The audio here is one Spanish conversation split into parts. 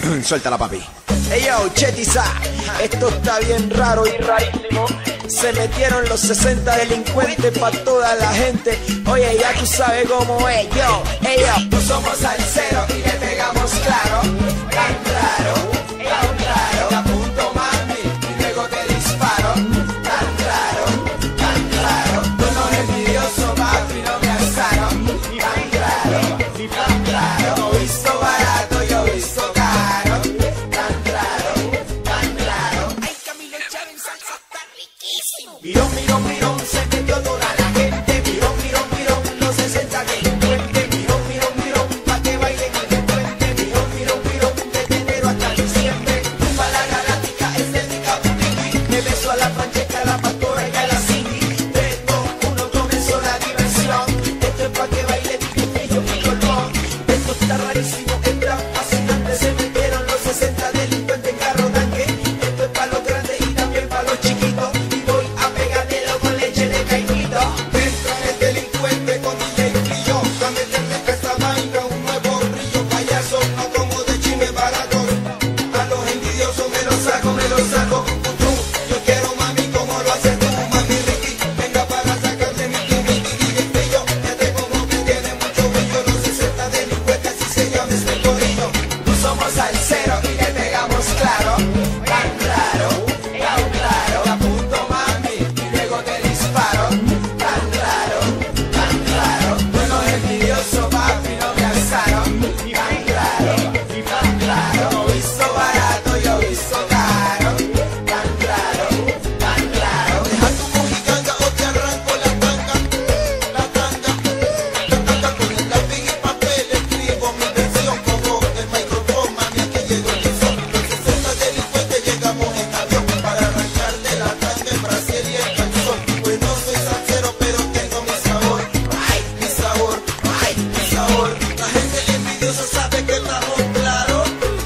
Suéltala, papi. Ey, yo, Chetiza, esto está bien raro y rarísimo. Se metieron los 60 delincuentes pa' toda la gente. Oye, ya tú sabes cómo es, yo. Ey, yo, no somos salseros y le pegamos claro. Tan claro, tan claro. Te apunto, mami, y luego te disparo. Tan claro, tan claro. Tú no eres envidioso, papi, no me asaron. Tan claro, tan claro. No he visto barato, yo he visto caro. Tan claro, tan claro. Ay, Camilo Chávez, salsa está riquísimo. Mirón, mirón, mirón, se metió toda la gente. Mirón, mirón, mirón, los 60 delincuentes. Mirón, mirón, mirón, pa' que bailen en el puente. Mirón, mirón, mirón, desde enero hasta diciembre. Tumba la galáctica, estética, boutique. Me beso a la Francesca, a la Pastora y a la Cindy. 3, 2, 1, comenzó la diversión. Esto es pa' que baile Pillo y Colón. Esto está rarísimo, está fascinante. Se metieron los 60 delincuentes en carro tanque. Esto es pa' los grandes y también pa' los chiquitos. Y voy a pegarlo con leche de caimito. Entra el delincuente con DJ Pillo. A meterle a esta vaina un nuevo brillo. Payaso, no como de chisme barato. A los envidiosos me lo saco, me lo saco. Yo quiero mami como lo haces tú, mami Ricky. Venga para sacarle mi DJ Pillo. Fíjate como que tiene mucho brillo. Los 60 delincuentes, así se llama este corillo. No somos salseros y le pegamos claro. Tan claro, tan claro. Te apunto, mami, y luego te disparo. Tan claro, tan claro. Tú no eres envidioso, papi, no me alzaron. Tan claro, tan claro. No he visto barato, yo he visto caro. Tan claro, tan claro. Deja tu mojiganga o te arranco la tanga. La tanga, la tanga con el lápiz y papel. Escribo mi versión como el micrófono, mami, aquí llegó el son. Los 60 delincuentes llegamos en avión para arrancarte la tanga en Brasil y el calzón. Pues no soy salsero, pero tengo mi sabor. Ay, mi sabor, ay, mi sabor. La gente envidiosa sabe que estamos claros.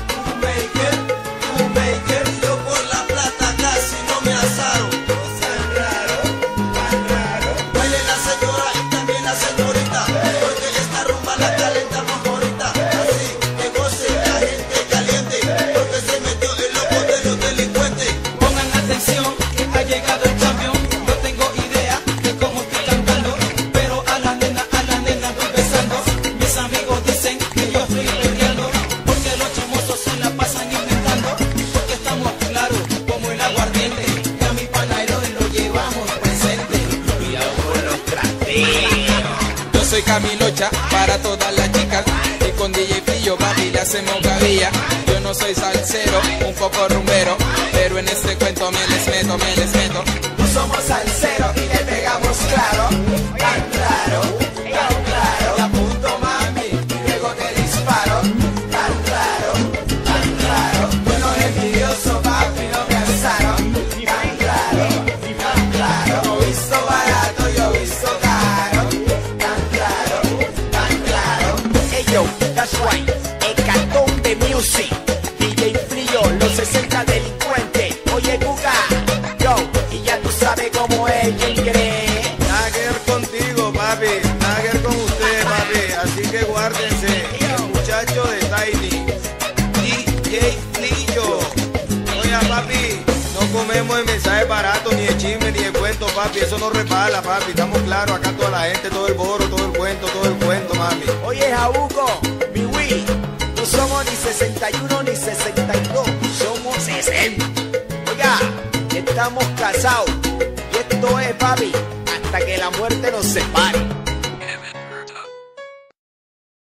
You make it, yo por la plata casi no me asaron. Tan raro, tan raro. Baile la señora y también la señorita, porque esta rumba la calentamos ahorita. Así que goce la gente caliente, porque se metió el loco de los delincuentes. Pongan atención, que ha llegado el camión. No tengo idea de cómo estoy cantando, pero a la nena voy besando. Mis amigos dicen que yo estoy perreando, porque los chismosos se la pasan inventando. Porque estamos claros como el aguardiente, que a mi panairo lo llevamos presente. Cuidado con los trateos. Yo soy Camilocha para todas las chicas, y con DJ Pillo, papi, le hacemos gavilla. Yo no soy salsero, un poco rumbero, pero en este cuento me les meto, me les meto. No somos salseros y le pegamos claro. Tan claro, tan claro. Te apunto, mami, y luego te disparo. Tan claro, tan claro. Tú no eres envidioso, papi, no me alzaron. Tan claro, tan claro. No he visto barato, yo he visto caro. Tan claro, tan claro. Hey yo, that's right. Hecatombe Music, DJ Frío, los 60 delincuentes. Oye, Cuca, yo, y ya tú sabes cómo es, ¿quién cree? Nada que ver contigo, papi. Nada que ver con usted, papi. Así que guárdense. El muchacho de Tiny, DJ Flillo. Oiga, papi, no comemos en mensajes baratos, ni de chisme, ni de cuento, papi. Eso no resbala, papi. Estamos claros acá, toda la gente, todo el boro, todo el cuento, mami. Oye, Jabuco, mi Wii, no somos ni 61 ni 62, somos 60. Oiga, estamos casados, y esto es, papi, hasta que la muerte nos separe.